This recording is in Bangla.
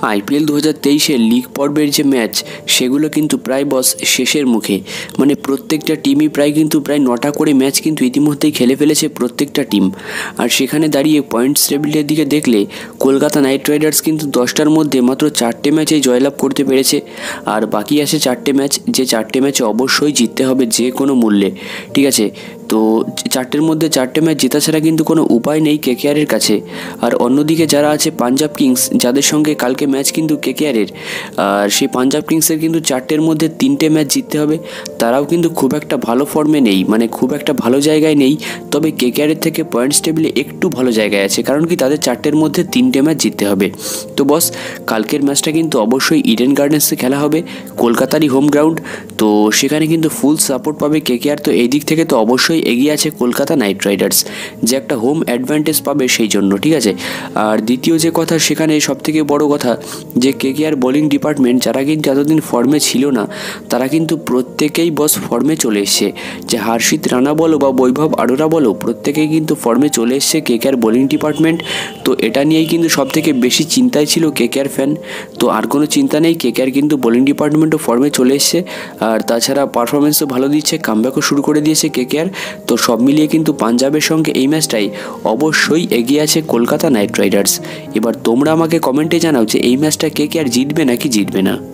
আইপিএল 2023-এর লিগ পর্বের যে ম্যাচ সেগুলো কিন্তু প্রায় বস শেষের মুখে। মানে প্রত্যেকটা টিমই প্রায় 9টা করে ম্যাচ কিন্তু ইতিমধ্যেই খেলে ফেলেছে প্রত্যেকটা টিম। আর সেখানে দাঁড়িয়ে পয়েন্টস টেবিলের দিকে দেখলে কলকাতা নাইট রাইডার্স কিন্তু 10টার মধ্যে মাত্র 4টে ম্যাচেই জয়লাভ করতে পেরেছে। আর বাকি আছে 4টে ম্যাচ, যে 4টে ম্যাচে অবশ্যই জিততে হবে যে কোনো মূল্যে, ঠিক আছে। তো 4টের মধ্যে 4টে ম্যাচ জেতা ছাড়া কিন্তু কোনো উপায় নেই কেকেআরের কাছে। আর অন্যদিকে যারা আছে পাঞ্জাব কিংস, যাদের সঙ্গে কালকে ম্যাচ কিন্তু কেকেআরের, আর সেই পাঞ্জাব কিংসের কিন্তু 4টের মধ্যে 3টে ম্যাচ জিততে হবে। তারাও কিন্তু খুব একটা ভালো ফর্মে নেই, মানে খুব একটা ভালো জায়গায় নেই। তবে কেকেআরের থেকে পয়েন্টস টেবিলে একটু ভালো জায়গায় আছে, কারণ কি তাদের 4টের মধ্যে 3টে ম্যাচ জিততে হবে। তো বস, কালকের ম্যাচটা কিন্তু অবশ্যই ইডেন গার্ডেন্সে খেলা হবে, কলকাতারই হোম গ্রাউন্ড। তো সেখানে কিন্তু ফুল সাপোর্ট পাবে কেকেআর। তো এই দিক থেকে তো অবশ্যই এগিয়ে আছে কলকাতা নাইট রাইডার্স, যে একটা হোম অ্যাডভান্টেজ পাবে সেই জন্য, ঠিক আছে। আর দ্বিতীয় যে কথা, সেখানে সবথেকে বড় কথা যে কেকেআর বোলিং ডিপার্টমেন্ট, যারা কিন্তু এতদিন ফর্মে ছিল না, তারা কিন্তু প্রত্যেকেই বস ফর্মে চলে এসছে। যে হর্ষিত রানা বলো বা বৈভব আরোরা বলো, প্রত্যেকেই কিন্তু ফর্মে চলে এসছে কেকেআর বোলিং ডিপার্টমেন্ট। তো এটা নিয়েই কিন্তু সবথেকে বেশি চিন্তায় ছিল কেকেআর ফ্যান। তো আর কোনো চিন্তা নেই, কেকেআর কিন্তু বোলিং ডিপার্টমেন্টও ফর্মে চলে এসছে। আর তাছাড়া পারফরমেন্সও ভালো দিচ্ছে, কামব্যাকও শুরু করে দিয়েছে কেকেআর। তো সব মিলিয়ে কিন্তু পাঞ্জাবের সঙ্গে এই ম্যাচটাই অবশ্যই এগিয়ে আছে কলকাতা নাইট রাইডার্স। এবার তোমরা আমাকে কমেন্টে জানাও যে এই ম্যাচটা কেকেআর জিতবে নাকি জিতবে না।